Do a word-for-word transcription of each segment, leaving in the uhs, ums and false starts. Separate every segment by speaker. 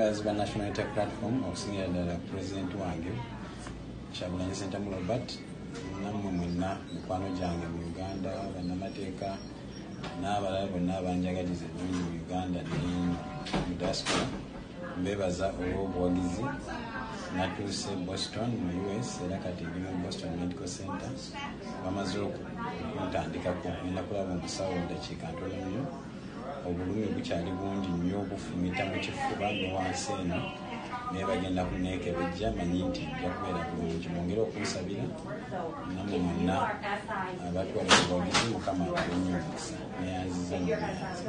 Speaker 1: members of the National Unity Platform okusingira ddala President wange Kyagulanyi Ssentamu Robert nammwe mwenna mikwano gyange mu Uganda bannamateeka n'abalala bonna abanjagaliza ennyo mu Uganda ne mu diaspora mbebaza olw'obuwagizi natuuse Boston mu U S era kati ndi mu Boston Medical Center bamaze okuntandikako nina kulaba omusawo mudakiika ntono nnyo obulumi bukyali bungi nnyo obufumita mu kifuba ne wansi eno naye bagenda kuneekebejja manyi nti nja kubeera bulungi mwongere okunsabira nammwe mwenna abatwala obuwagizi mukama abawenye omukisa neyanziza mubeyanzi.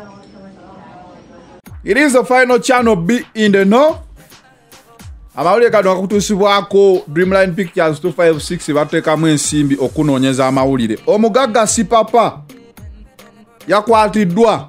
Speaker 2: It is the final channel B in the know. Amawulire kano akutuusibwako Dreamline Pictures two five six bateekamu ensimbi okunoonyeza amawulire. Omugagga Sipapa yakwatiddwa.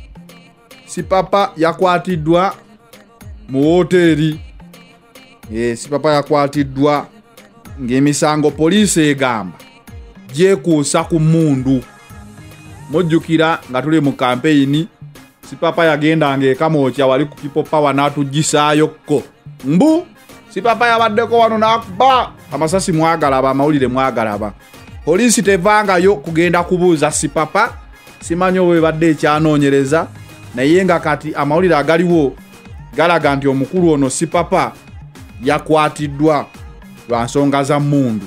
Speaker 2: Sipapa yakwatiddwa mu hoteri. Eh, Sipapa yakwatiddwa ng'emisango poliisi egamba gyekuusa ku mmundu. Mujjukira nga tuli mu campaign Sipapa yagenda ng'ekamoocha wali ku People Power n'atugisaayokko. Mbu Sipapa yabaddeko wano n'akuba amasasi mwagalaba amawulire mwagalaba. Poliisi tevangayo kugenda kubuuza Sipapa simanyi oba ebadde ekyanoonyereza naye nga kati amawulire agaliwo galaga nti omukulu ono Sipapa yakwatiddwa lwa nsonga za mmundu.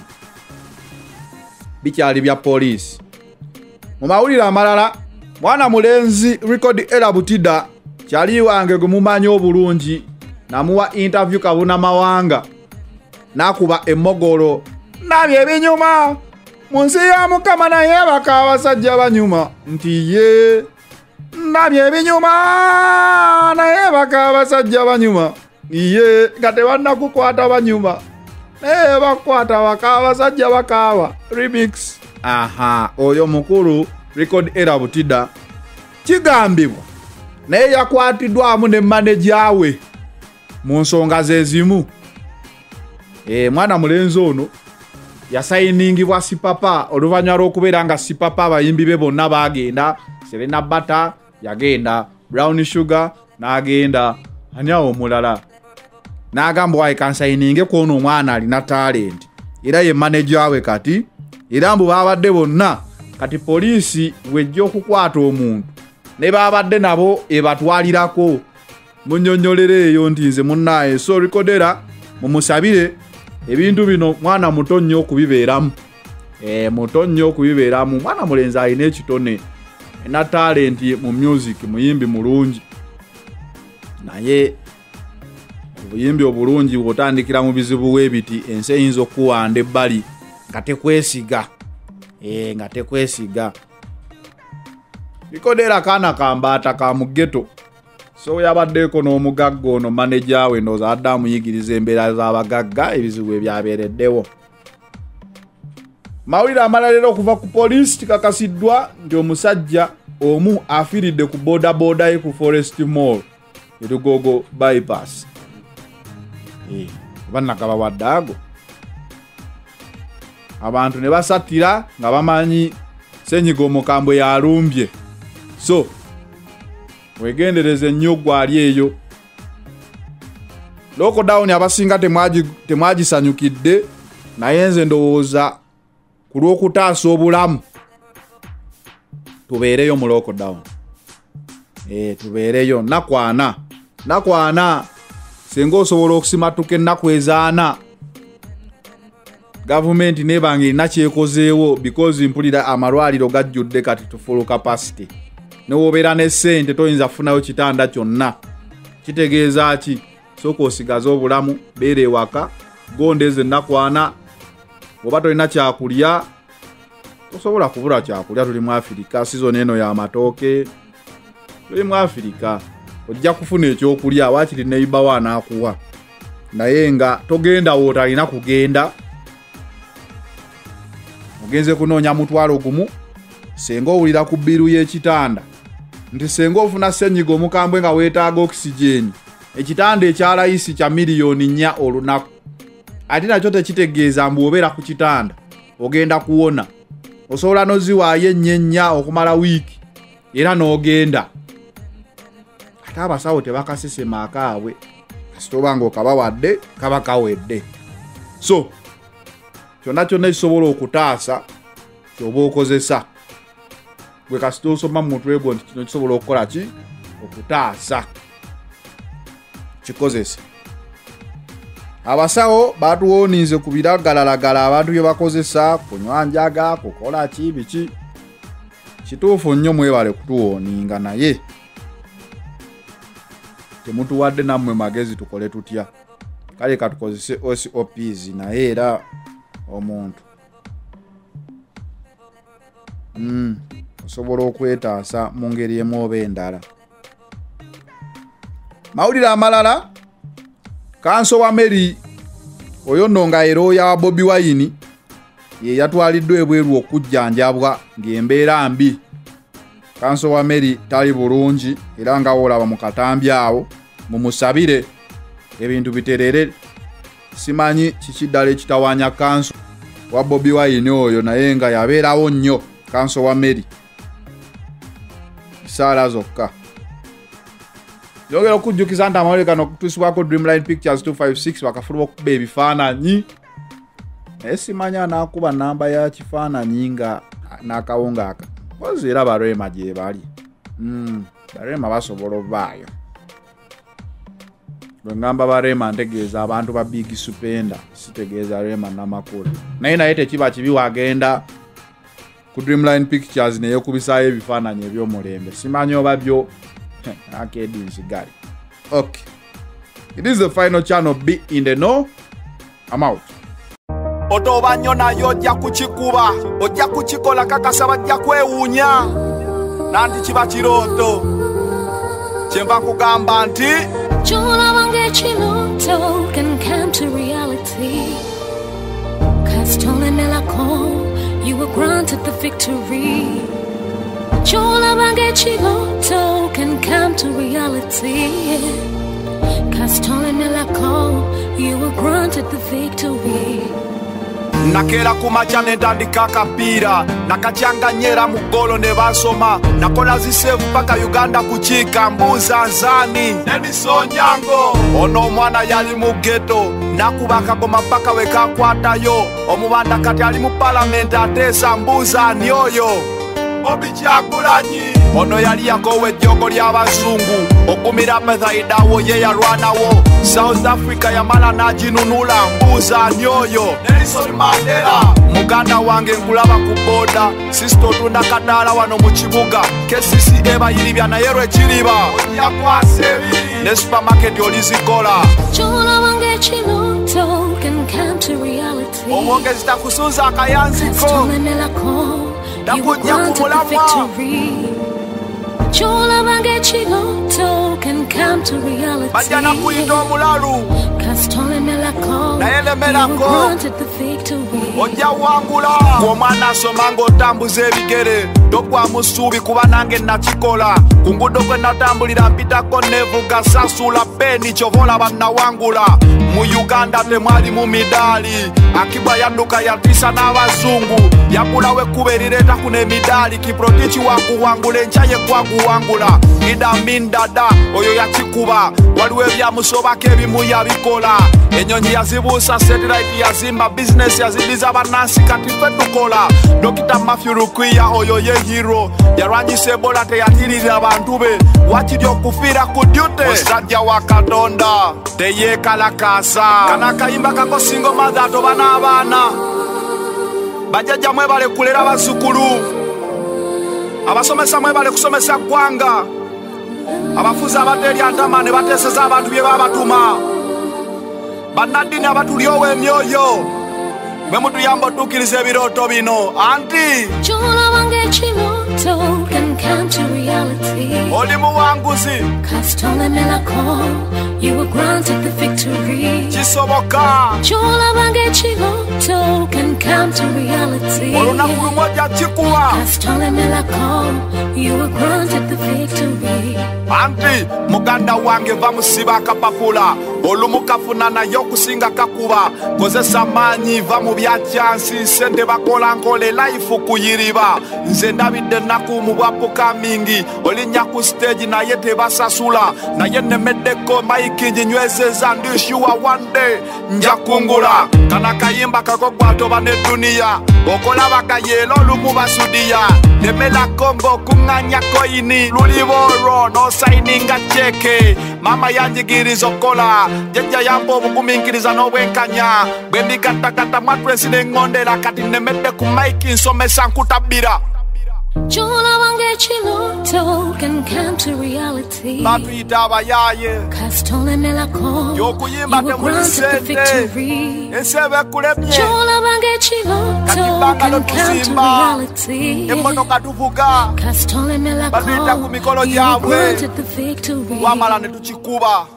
Speaker 2: Bikyali bya poliisi. Mu mawulire amalala mwana mulenzi Record Era Butida kyali wange gumumanyi obulungi namuwa interview Kabuna Mawanga nakuba emogolo nabye ebinyuma munsi ya Mukama naye baka abasajja banyuma nti ye nabye ebinyuma naye baka abasajja banyuma ye kate banna kukwata banyuma naye bakwata baka abasajja bakawa remix. Aha, oyo mukulu Record Era Butida kigambibwa naye yakwatiddwamu ne manager we mu nsonga zezimu. Eh, mwana mulenzi ono yasayiningibwa Sipapa oluvannyuma lw'okubeera nga Sipapa abayimbi be bonna bagenda. Serena Bata yagenda, Brown Sugar n'agenda, anyawo omulala n'agamba wayi kansayininge kwono omwana alina talent era ye manager we kati era mbu babadde bonna kati poliisi wejja okukwata omuntu ne babadde nabo ebatwalirako munnyonnyolere eyo nti nze munnaye. So Record Era mumusabire ebintu bino mwana muto nnyo okubibeeramu. Eh, muto nnyo okubibeeramu. Mwana mulenzi alina ekitone ena talent mu music, muyimbi mulungi naye obuyimbi obulungi bw'otandikira mu bizibu w'ebiti ensi eyinza okuwanda ebbali nga tekwesiga. Eh, nga tekwesiga. Record Era kaana kambaata ka mu ghetto. So yabaddeko n'omugagga ono manager we ndooza adda amuyigiriza embeera z'abagagga ebizibu ebyabeereddewo. Mawulire amalala okuva ku poliisi kikakasiddwa nti omusajja omu afiiridde ku boda boda ye ku Forest Mall Erugogo bypass. Eh, bannaka bawadde ago abantu ne basatira nga bamanyi senyiga omukambwe yalumbye. So wegendereze nnyo gwali eyo. Lockdown abasinga temwaji temwagisanyukidde naye nze ndowooza ku lw'okutaasa obulamu tubeereyo mu lockdown. Eh, tubeereyo nakwana nakwana senga osobola okusimatuka ennaku ezaana gavumenti nebange erina kyekozeewo because mpulira amalwaliro gajjudde kati to full capacity. Newobeera ne ssente toyinza kufunayo kitanda kyonna. Kitegeeza ki? Sooka osigaza obulamu beera ewaka gondeze nakwana. Oba tolina kyakulya tosobola kubula kyakulya. Tuli mu Afirika, season eno ya matooke. Tuli mu Afirika ojja kufuna ekyokulya waakiri neighbor wa anaakuwa naye nga togenda wootalina kugenda. Ogenze kunoonya mutwalo gumu senga owulira ku bbiru y'ekitanda nti senga ofuna ssenyiga omukambwe nga weetaaga oxygen ekitanda ekya layisi kya miliyoni nnya olunaku ate nakyo tekitegeeza mbu obeera ku kitanda ogenda kuwona. Osobola noziwaayo ennyo nnya okumala wiiki era n'ogenda. Ate abasawo tebakasesema akaabwe kasitoba ngo kabawadde kaba kawedde. So kyonna kyonna kisobola okutaasa kyoba okozesa gwe kasita osoma mu mutwe gwo nti kino kisobola okukola ki okutaasa kikozese. Abasawo batuwonize ku biragalalagala abantu bye bakozesa kunywa njaga kukola ki biki kituufu nnyo mwebale kutuwoninga naye temutuwadde nammwe magezi tukole tutya. Kale katukozese O C O Ps naye era omuntu mm, osobola okwetaasa mu ngeri emu oba endala. Mawulire amalala, Kanso wa Mary oyo nno nga erooya wa Bobi Wine ye yatwaliddwa ebweru okujjanjabwa ng'embeera mbi. Kanso wa Mary tali bulungi era nga olaba mu katambi awo mumusabire ebintu biterere. Simanyi kikiddala ekitawanya Kanso wa Bobi Wine oyo naye nga yabeerawo nnyo Kanso wa Mary saala zokka. Yogera okujjukiza nti amawulire gano okutuusibwako Dreamline Pictures two five six bakafuluma okukuba ebifaananyi naye simanya anaakuba namba ya kifaananyi nga n'akawunga aka pozi era Barema gye bali. Mm, Barema basobola obaayo. Bwe ngamba Barema ntegeeza abantu ba Big Supenda sitegeeza Rema n'amakulu. Naye naye tekiba kibi wagenda ku Dreamline Pictures naye kubisaayo ebifaananyi eby'omulembe. Simanyi oba byo Akedi nsigari. Okay. It is the final channel. Be in the know. I'm out.
Speaker 3: Otoba nyona yo ojja kukikuba ojja kukikola kakasa bajja kwewuunya nanti kiba kirooto kyemba kugamba nti
Speaker 4: Chola wange chiloto can come to reality. Castole melako, you were granted the victory. Chola wange chiloto can come to reality. Castole melako, you were granted the victory.
Speaker 3: Nakera kumacha netandika kapira nakachanganyera mugolo ne basoma nakola zisevu paka Uganda kuchika mbuza nzani Edison Nyango ono mwana yali mu ghetto nakubaka goma paka wekakwatayo omubanda kati ali mu parliament atesa mbuza nyoyo Obichagulanyi ono yali yakowe jjogo ly'abazungu okumira pethayidawo ye yalwanawo South Africa yamala n'aginunula mbuuza nyoyo Nelson Mandela muganda wange nkulaba ku boda sisto tunda kadaala wano mu kibuga K C C E bayiribya naye lwekiriba yakwasebi ne supermarket olizikola
Speaker 4: Chola wange chiloto can come to reality.
Speaker 3: omwongezi takusunza akayanziko
Speaker 4: You were granted the victory. Chola wange chiloto can come to reality.
Speaker 3: bajana kuyita omulalu
Speaker 4: Castole melako,
Speaker 3: Melako.
Speaker 4: you were granted the victory.
Speaker 3: ojja wangula omwana asoma ng'otambuza ebigere tokwa musuubi kuba nange nakikola ku ngudo kwe natambulira mpitako nevuga sasula peni kyovola bannawangula mu Uganda temwali mu midaali Akiba yanduka yatisa n'abazungu yakulawe kuba erireeta kuno emidaali kiprotiki wakuwangula enkyaye kwakuwangula Idamin Dada oyo yakikuba waliwo ebyamusobako ebimu yabikola enyonyi yazibuusa satellite yazimba business yazidiza bannansi kati ffe tukola Dokita Matthew Rukwiya oyo ye hero yalwanyisa Ebola teyatirira abantu be wakiri okufiira ku duty musajja wa Katonda teyeekalakaasa kana akayimba kako single mother atoba n'abaana bajjajja mwebale kulera bazzukulu abasomesa mwebale kusomesa ggwanga abafuzi abateerya ntama ne bateeseza abantu bye babatuma bannaddiini abatulyowa emyoyo mwe mutuyamba otuukiriza ebirooto bino anti
Speaker 4: Chola wange chiloto can come to reality.
Speaker 3: oli muwanguzi
Speaker 4: Castole melako, you were granted the victory.
Speaker 3: kisoboka
Speaker 4: Chola wange chiloto can come to reality.
Speaker 3: olunaku lumu ojja kikuwa
Speaker 4: Castole melako, you were granted the victory.
Speaker 3: anti muganda wange va musiba akapapula olumu kafuna naye okusinga kakuba kozesa amaanyi va mu byacyansi sente bakola nkole life kuyiriba nze ndabidde ennaku mu bwapuka mingi olinnya ku stage naye tebasasula naye nemeddeko mayiki nginywezeza ndishuwa one day nja kungula kana kayimba kakogwatoba ne duniya okolabaka yelo olumu basudiya temela kongo kunganya koini luliboro no signinga cheke mama yanjigiriza okola jejja yambo obuguminkiriza n'obwenkanya bwe ndikatakata mwatwesi n'engondera kati nemedde ku maiki nsomesa nkutabira
Speaker 4: Chola wange chiloto can come to reality.
Speaker 3: batuyita abayaye
Speaker 4: Kastole melako, you
Speaker 3: yokuyimba
Speaker 4: were
Speaker 3: temuli
Speaker 4: granted the
Speaker 3: sente
Speaker 4: victory.
Speaker 3: ensebe kulemye
Speaker 4: Chola wange chiloto can come to reality.
Speaker 3: emmotoka tuvuga
Speaker 4: Kastole
Speaker 3: batuyita ku
Speaker 4: melako,
Speaker 3: mikolo
Speaker 4: you were
Speaker 3: gyabwe
Speaker 4: granted the victory.
Speaker 3: wamala ne tukikuba.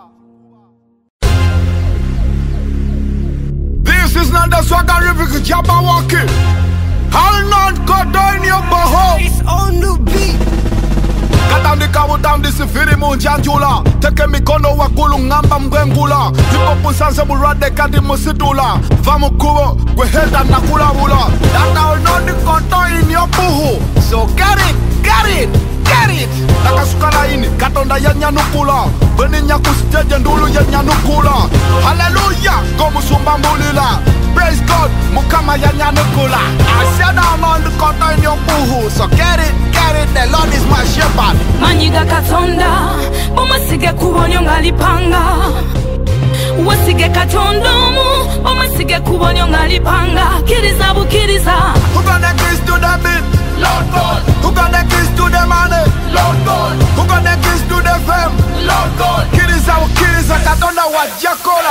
Speaker 3: This is not the Swagger Jabberwocky. I'll not go down your boho. It's on the beat. Katandika utandisi firi munjanjula teke mikono wakulu ngamba mgwengula hip-hop sanse burade kati musitula vamu kubo kwehenda nakulabula data unoni koto in your buhu so get it, get it, get it nakasukala ini katonda ya nyanukula beni nyakusiteje ndulu ya nyanukula hallelujah gomusumba mbulila praise God mukama ya nyanukula I said I'm on the koto in your buhu so get it, get it, the Lord is my shepherd.
Speaker 5: Manyiga katonda omasige kubonyo ngalipanga wasige katondomu omasige kubonyo ngalipanga kiriza bukiriza
Speaker 3: Who got the keys to the beat? Lord God. Who got the keys to the money? Lord God. Who got the keys to the fame? Lord God. Kiriza bukiriza katonda wajakola.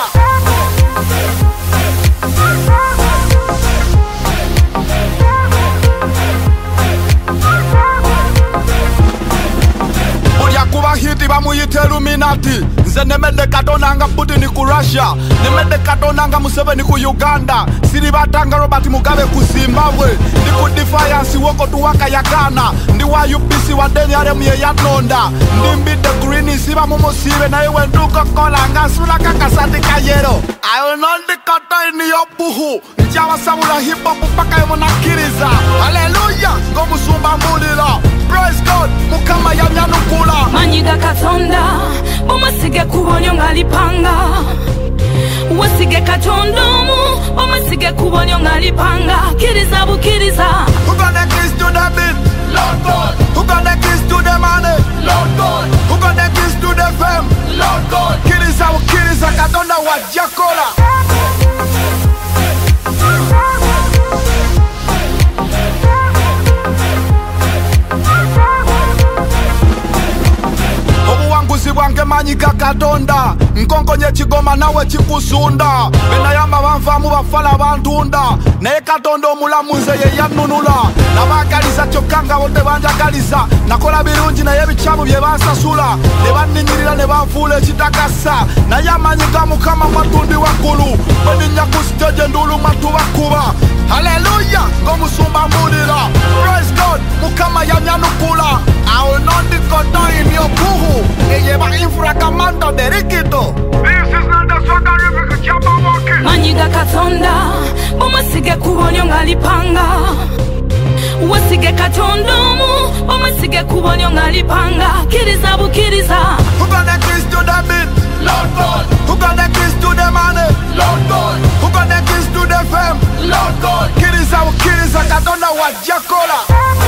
Speaker 3: Kuba hiti bamuyite Illuminati nze nemedde katonda nga Putin ku Russia nemedde katonda nga Museveni ku Uganda siri batanga Robert Mugabe ku Zimbabwe ndi ku Defiance woko tuwaka ya Ghana ndi wa U P C wa Deniarem ye yatonda ndi mbidde green siba mu musibe naye wenduko kola nga sula kakasati kayero I will not be kata in your buhu njawa sabula hip hop paka yemo nakiriza hallelujah ngomusumba mbulira praise God mukama ya nyanukula
Speaker 5: Manyiga katonda omasige kubonyo ngalipanga wasige katondomu omasige kubonyo ngalipanga kiriza bukiriza
Speaker 3: Who got the keys to the beat? Lord God. Who got the keys to the money? Lord God. Who got the keys to the fame? Lord God. Kiriza bukiriza katonda wajakola. Obuwanguzi bwange manyiga katonda nkonkonye kigoma nawe kikusunda benayamba banvamu bafala bantunda naye katonda omulamuze ye yanunula nabagaliza kyokka nga bo tebanjagaliza nakola birungi naye ebikyamu bye bansasula ne banninyirira ne banfuula ekitakasa naye amanyi ga mukama matundi waggulu bweninnya ku siteje ndulu matu bakuba haleluya ng'omusumba mbulira praise God mukama yanyanukula I will not be caught in your buhu eyeba infrakamando derikito. This is not the Swagger Jabberwocky.
Speaker 5: Manyiga katonda omasige kubonyo ngalipanga wasige katondomu omasige kubonyo ngalipanga kiriza bukiriza
Speaker 3: Who got the keys to the beat? Lord God. Who got the keys to the money? Lord God. Who got the keys to the fame? Lord God. Kiriza bukiriza katonda wajakola.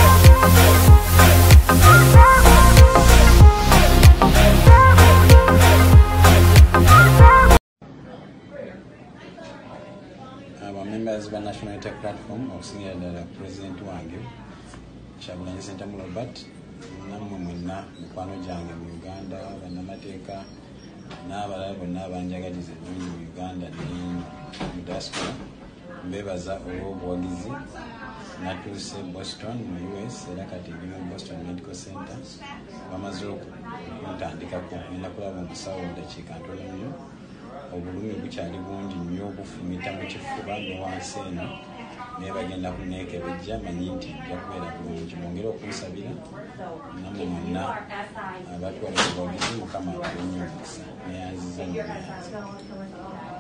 Speaker 1: Members of the National Unity Platform okusingira ddala President wange Kyagulanyi Ssentamu Robert nammwe mwenna mikwano gyange mu Uganda bannamateeka n'abalala bonna abanjagaliza ennungi mu Uganda ne mu diaspora mbeebaza olw'obuwagizi natuuse Boston mu U S era kati ndi mu Boston Medical Center bamaze okuntandikako ngenda kulaba omusawo ddakiika ntono nnyo obulumi bukyali bungi nnyo bufumita mu kifuba ne wansi eno naye bagenda kuneekebejja manyi nti nja kubeera bulungi bongere okunsabira nammwe mwonna abatwala obulungi mukama abalinnya omukisa neyanziza mu byanzi